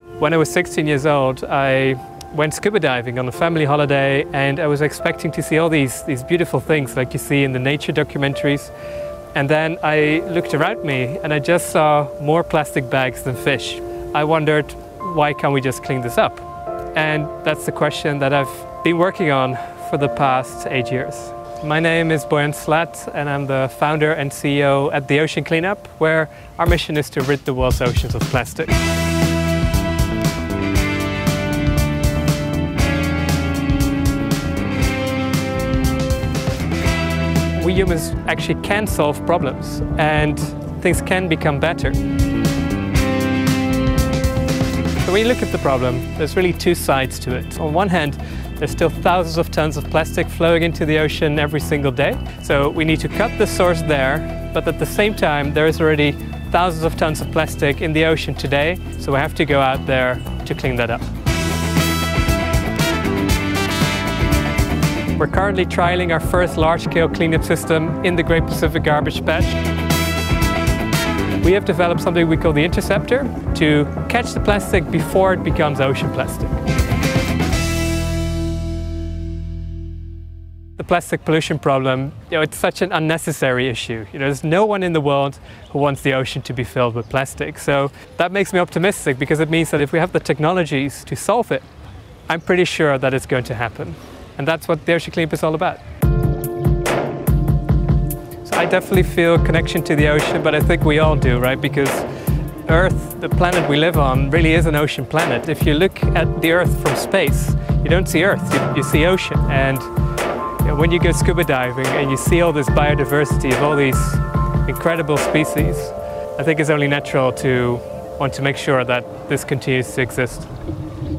When I was 16 years old, I went scuba diving on a family holiday, and I was expecting to see all these beautiful things like you see in the nature documentaries. And then I looked around me and I just saw more plastic bags than fish. I wondered, why can't we just clean this up? And that's the question that I've been working on for the past 8 years. My name is Boyan Slat, and I'm the founder and CEO at The Ocean Cleanup, where our mission is to rid the world's oceans of plastic. We humans actually can solve problems, and things can become better. So when you look at the problem, there's really two sides to it. On one hand, there's still thousands of tons of plastic flowing into the ocean every single day. So we need to cut the source there, but at the same time, there is already thousands of tons of plastic in the ocean today, so we have to go out there to clean that up. We're currently trialing our first large-scale cleanup system in the Great Pacific Garbage Patch. We have developed something we call the interceptor to catch the plastic before it becomes ocean plastic. The plastic pollution problem, it's such an unnecessary issue. There's no one in the world who wants the ocean to be filled with plastic. So that makes me optimistic, because it means that if we have the technologies to solve it, I'm pretty sure that it's going to happen. And that's what the Ocean Cleanup is all about. So I definitely feel a connection to the ocean, but I think we all do, right? Because Earth, the planet we live on, really is an ocean planet. If you look at the Earth from space, you don't see Earth, you see ocean. And when you go scuba diving and you see all this biodiversity of all these incredible species, I think it's only natural to want to make sure that this continues to exist.